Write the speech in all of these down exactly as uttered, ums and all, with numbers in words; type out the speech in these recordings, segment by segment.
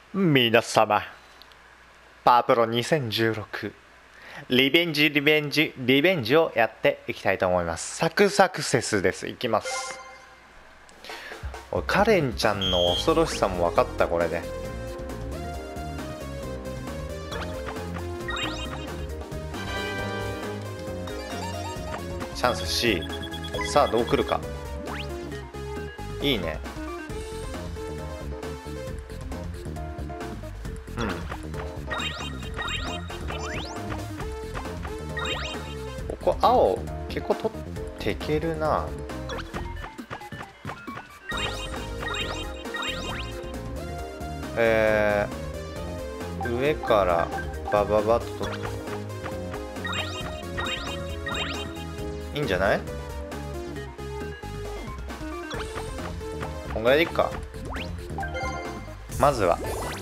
皆様、パワープロにせんじゅうろくリベンジリベンジリベンジをやっていきたいと思います。サクサクセスです。いきます。おい、カレンちゃんの恐ろしさも分かった。これでチャンス C。 さあどう来るか。いいね。うん、ここ青結構取っていけるな。えー、上からバババッと取っていいんじゃない？こんぐらいでいっか。まずは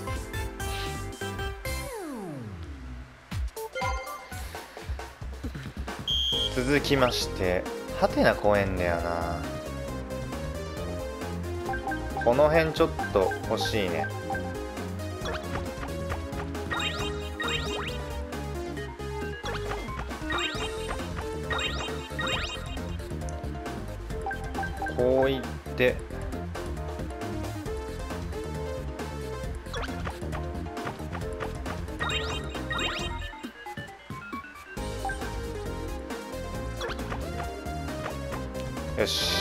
続きましてハテナ公園だよな。この辺ちょっと欲しいね。こういってよし。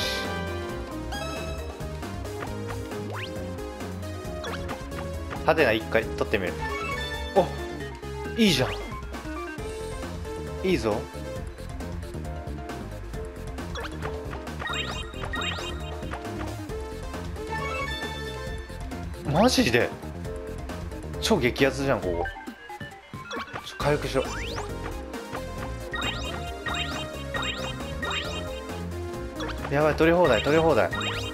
ハテナ一回取ってみる。お、いいじゃん。いいぞ。マジで超激アツじゃん。ここちょ回復しよう。やばい、取り放題取り放題。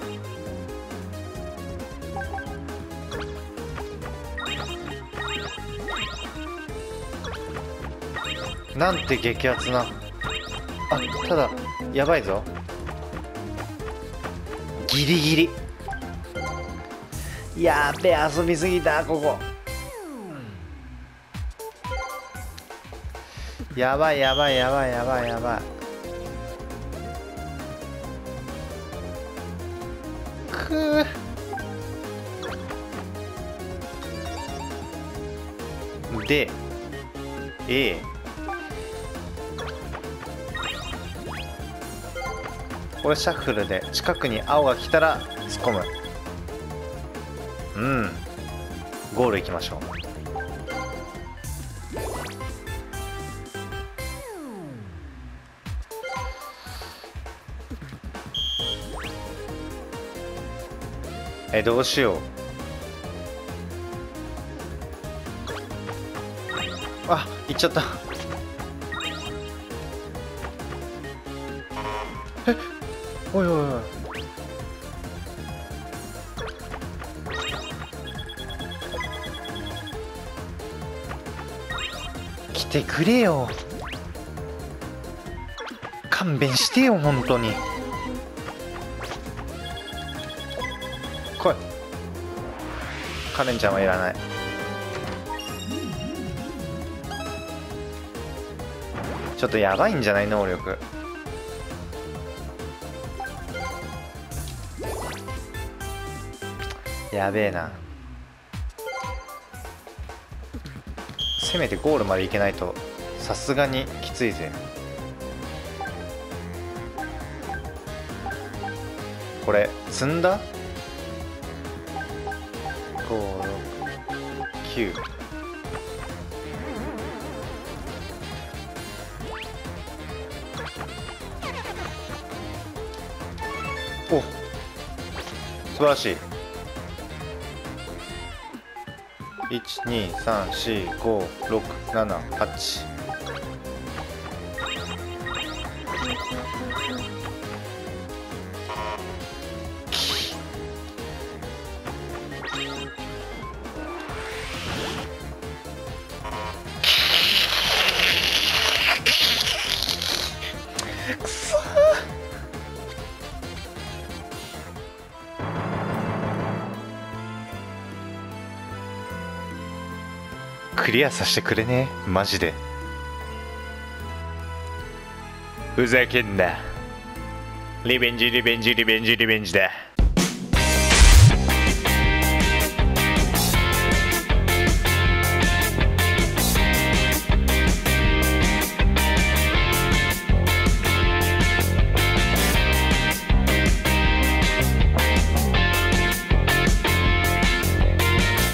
なんて激アツな。あ、ただやばいぞ。ギリギリ。やべえ、遊びすぎた。ここやばいやばいやばいやばいやばい。くーで A。 これシャッフルで近くに青が来たら突っ込む。うん、ゴール行きましょう。え、どうしよう。あ、行っちゃった。え、おいおいおい。来てくれよ。勘弁してよ本当に。来い。カレンちゃんはいらない。ちょっとやばいんじゃない？能力やべえな。せめてゴールまで行けないとさすがにきついぜ。これ積んだ？ご、ろく、きゅう。お、素晴らしい。いち、に、さん、よん、ご、ろく、なな、はち。くそー。 クリアさせてくれねえマジで。ふざけんな。リベンジリベンジリベンジリベンジだ。